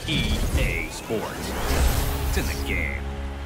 EA Sports. It's in the game.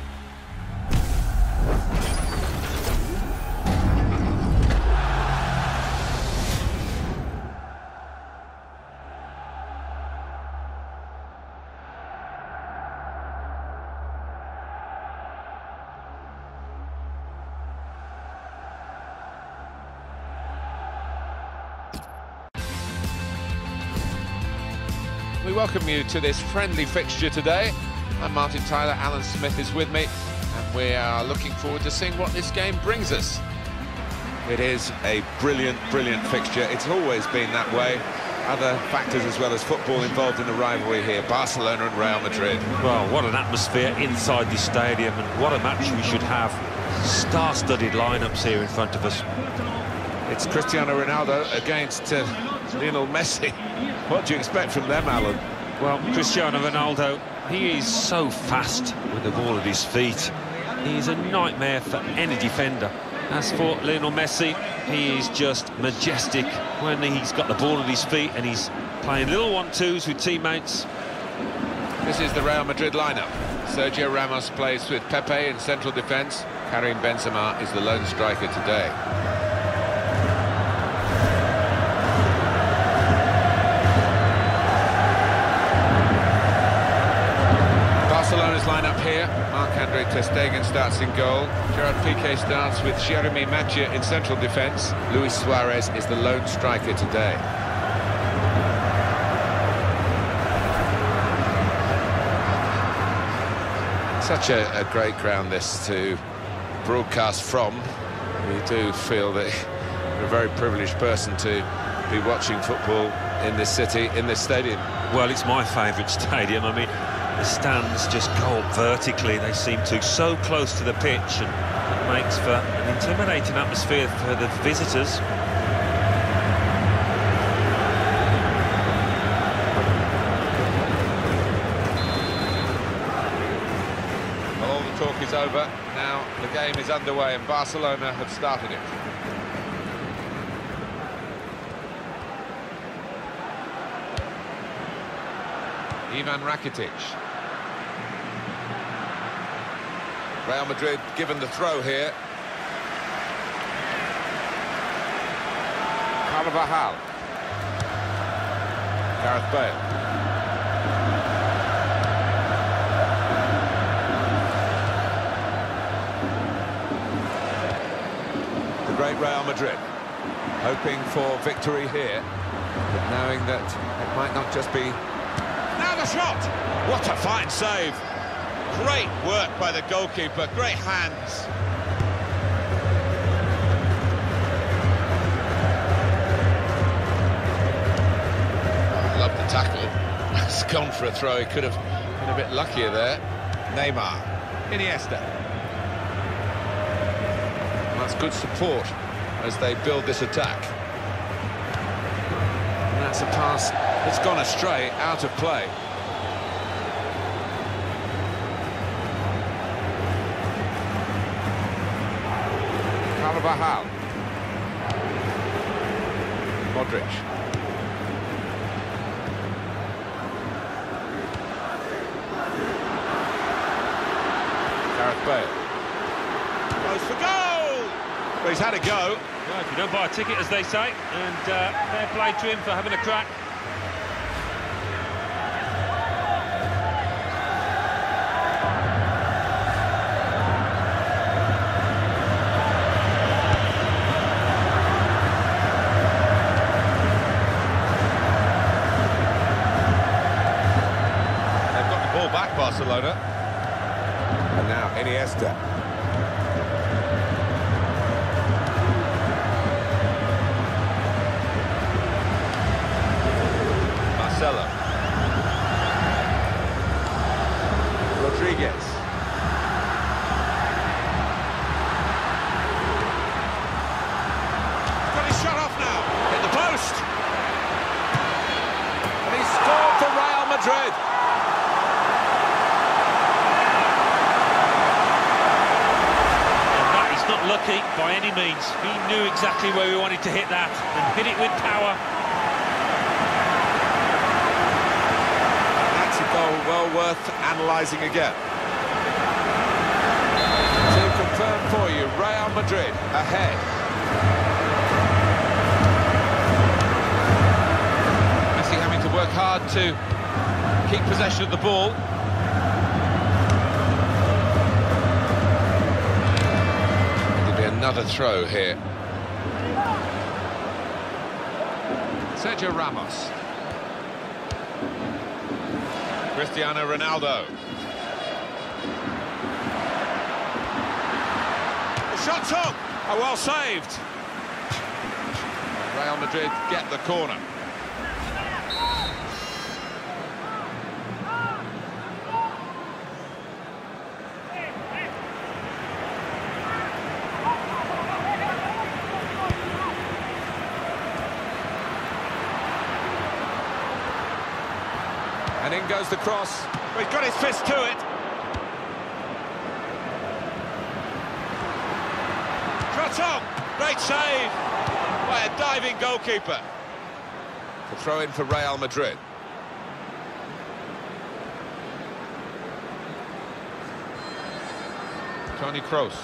We welcome you to this friendly fixture today. I'm Martin Tyler, Alan Smith is with me, and we are looking forward to seeing what this game brings us. It is a brilliant fixture. It's always been that way. Other factors as well as football involved in the rivalry here. Barcelona and Real Madrid. Well, what an atmosphere inside this stadium, and what a match we should have. Star-studded lineups here in front of us. It's Cristiano Ronaldo against Lionel Messi. What do you expect from them, Alan? Well, Cristiano Ronaldo, he is so fast with the ball at his feet. He's a nightmare for any defender. As for Lionel Messi, he is just majestic when he's got the ball at his feet and he's playing little one-twos with teammates. This is the Real Madrid lineup. Sergio Ramos plays with Pepe in central defence. Karim Benzema is the lone striker today. Barcelona's lineup here. Marc-Andre ter Stegen starts in goal. Gerard Piqué starts with Jeremy Mathieu in central defence. Luis Suarez is the lone striker today. Such a great ground this to broadcast from. We do feel that you're a very privileged person to be watching football in this city, in this stadium. Well, it's my favourite stadium. I mean, the stands just go up vertically. They seem to so close to the pitch, and it makes for an intimidating atmosphere for the visitors. All the talk is over. Now the game is underway and Barcelona have started it. Ivan Rakitic. Real Madrid given the throw here. Carvajal. Gareth Bale. The great Real Madrid hoping for victory here, but knowing that it might not just be. Now the shot! What a fine save! Great work by the goalkeeper, great hands. I love the tackle. It's gone for a throw. He could have been a bit luckier there. Neymar. Iniesta. That's good support as they build this attack. And that's a pass that's gone astray, out of play. Carvajal. Modric. Gareth Bale. Goes for goal! Well, he's had a go. Well, if you don't buy a ticket, as they say, and fair play to him for having a crack. Barcelona. And now Iniesta. Marcelo. Rodriguez. Got his shot off now. Hit the post. And he scored for Real Madrid. Lucky by any means. He knew exactly where he wanted to hit that and hit it with power. That's a goal well worth analysing again. To confirm for you, Real Madrid ahead. Messi having to work hard to keep possession of the ball. There'll be another throw here. Sergio Ramos. Cristiano Ronaldo. The shot's on! Oh, well saved. Real Madrid get the corner. And in goes the cross. Well, he's got his fist to it. Shot on! Great save by a diving goalkeeper. The throw in for Real Madrid. Toni Kroos.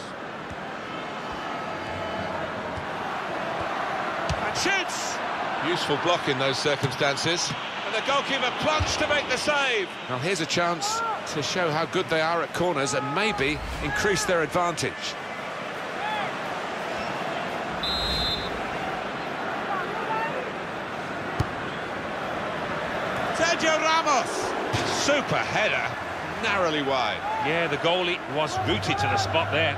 And shoots! Useful block in those circumstances. And the goalkeeper plunged to make the save. Well, here's a chance to show how good they are at corners and maybe increase their advantage. Sergio Ramos. Super header, narrowly wide. Yeah, the goalie was rooted to the spot there.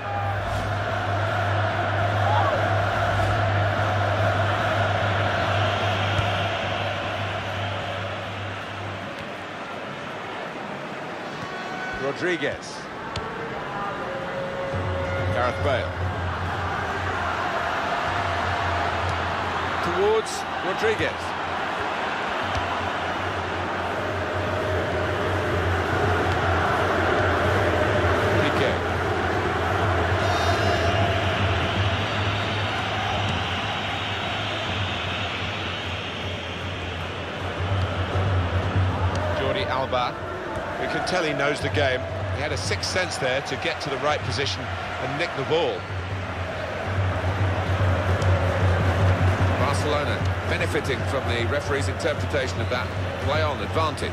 Rodriguez. Gareth Bale. Towards Rodriguez. Piqué. Jordi Alba. You can tell he knows the game. He had a sixth sense there to get to the right position and nick the ball. Barcelona benefiting from the referee's interpretation of that play-on advantage.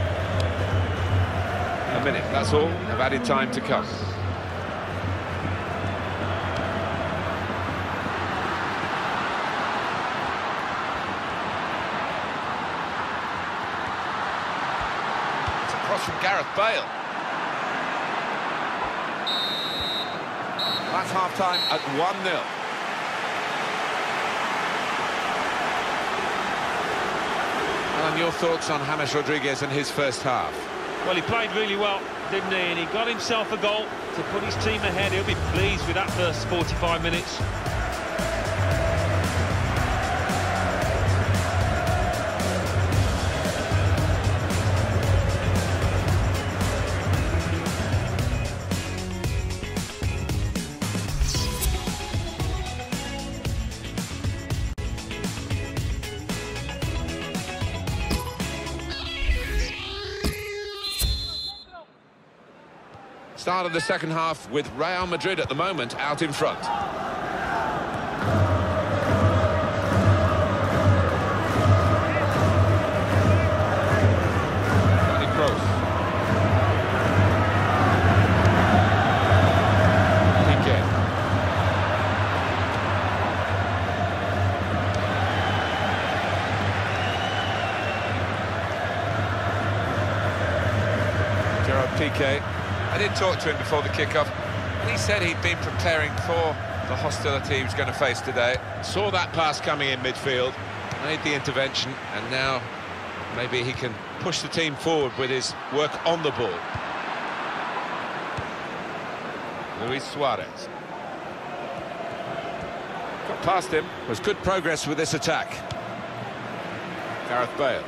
A minute, that's all. Have added time to come. Cross from Gareth Bale. That's half-time at 1-0. Alan, your thoughts on James Rodriguez and his first half? Well, he played really well, didn't he? And he got himself a goal to put his team ahead. He'll be pleased with that first 45 minutes. Start of the second half with Real Madrid at the moment out in front. Toni Kroos. Piqué. Gerard Piqué. I did talk to him before the kickoff, and he said he'd been preparing for the hostility he was going to face today. Saw that pass coming in midfield, made the intervention, and now maybe he can push the team forward with his work on the ball. Luis Suarez. Got past him. Was good progress with this attack. Gareth Bale.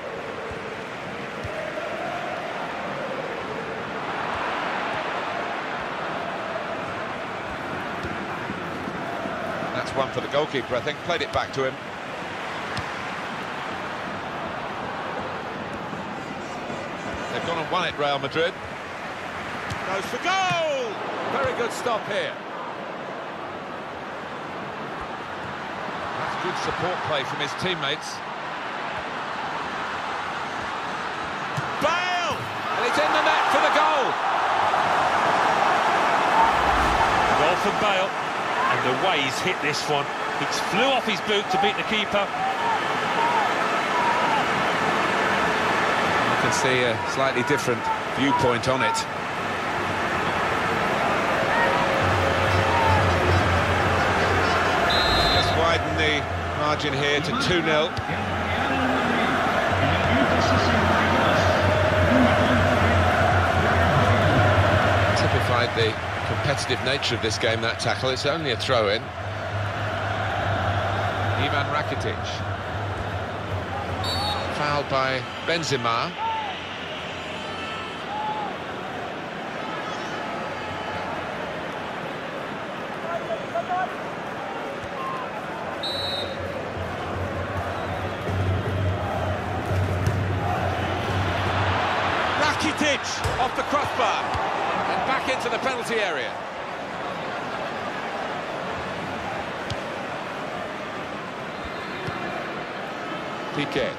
That's one for the goalkeeper, I think. Played it back to him. They've gone haven't won it, Real Madrid. Goes for goal! Very good stop here. That's good support play from his teammates. Bale! And it's in the net for the goal. Goal for Bale, and the way he's hit this one. He flew off his boot to beat the keeper. You can see a slightly different viewpoint on it. Just widen the margin here to 2-0. Typified the competitive nature of this game, that tackle. It's only a throw-in. Ivan Rakitic. Fouled by Benzema. Rakitic off the crossbar and back into the penalty area. Piqué.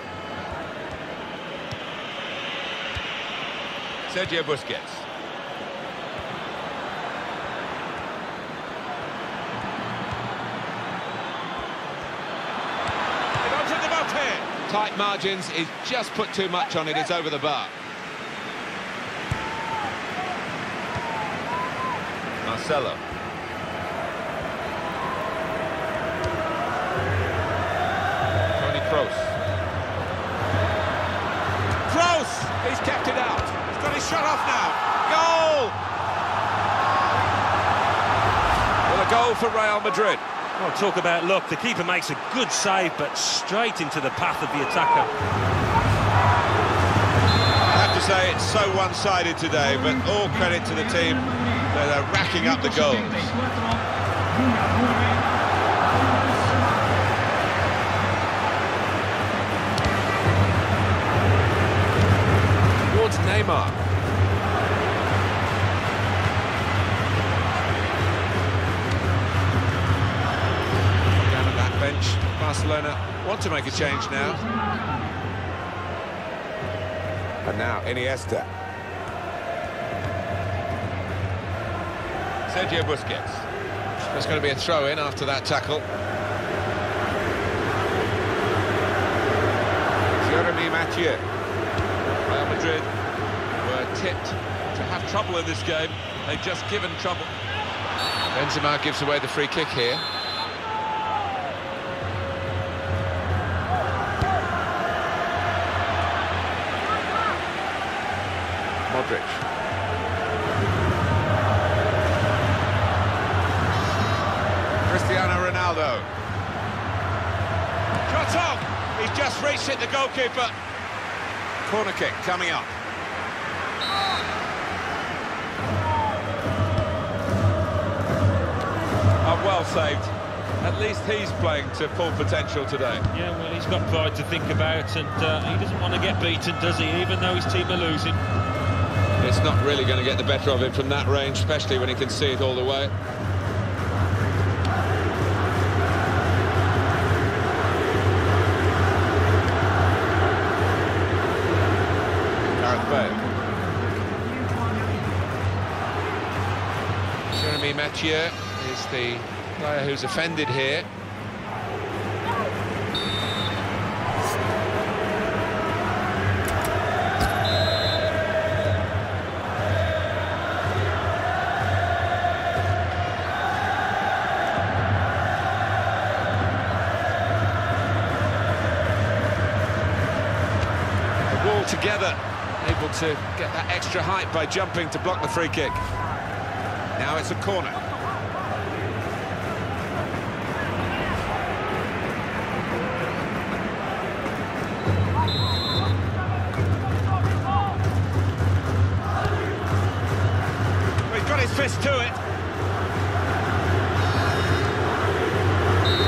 Sergio Busquets. It onto the Mbappé. Tight margins, he's just put too much on it, it's over the bar. Marcelo. Toni Kroos. Kroos! He's kept it out. He's got his shot off now. Goal! Well, a goal for Real Madrid. Oh, talk about luck. The keeper makes a good save, but straight into the path of the attacker. I have to say, it's so one-sided today, but all credit to the team that are racking up the goals. Towards Neymar. Down at that bench, Barcelona want to make a change now. And now Iniesta. Sergio Busquets. There's going to be a throw-in after that tackle. Jeremy Mathieu. Real Madrid were tipped to have trouble in this game. They've just given trouble. Benzema gives away the free kick here. Modric. Cristiano Ronaldo. Shot on! He's just reached it, the goalkeeper. Corner kick coming up. Oh, well saved. At least he's playing to full potential today. Yeah, well, he's got pride to think about, and he doesn't want to get beaten, does he? Even though his team are losing. It's not really going to get the better of him from that range, especially when he can see it all the way. Gareth Bale. Jeremy Mathieu is the player who's offended here. Together, able to get that extra height by jumping to block the free kick. Now it's a corner. He's got his fist to it.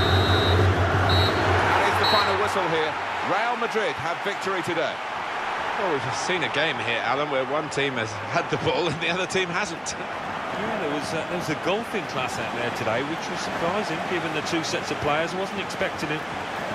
That is the final whistle here. Real Madrid have victory today. Well, we've seen a game here, Alan, where one team has had the ball and the other team hasn't. Yeah, there was a golfing class out there today, which was surprising, given the two sets of players. I wasn't expecting it.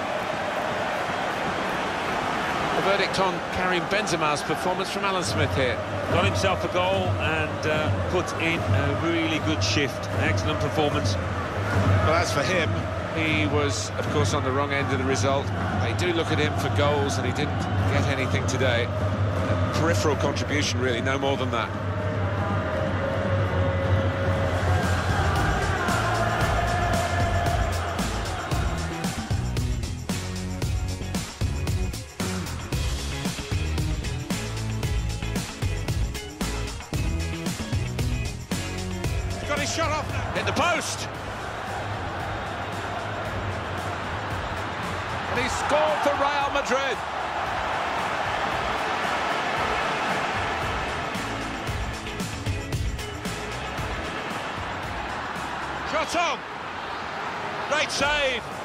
The verdict on Karim Benzema's performance from Alan Smith here. Got himself a goal and put in a really good shift. Excellent performance. Well, as for him, he was, of course, on the wrong end of the result. They do look at him for goals, and he didn't get anything today. A peripheral contribution, really, no more than that. He's got his shot off now. Hit the post. And he scored for Real Madrid. Shot on. Great save.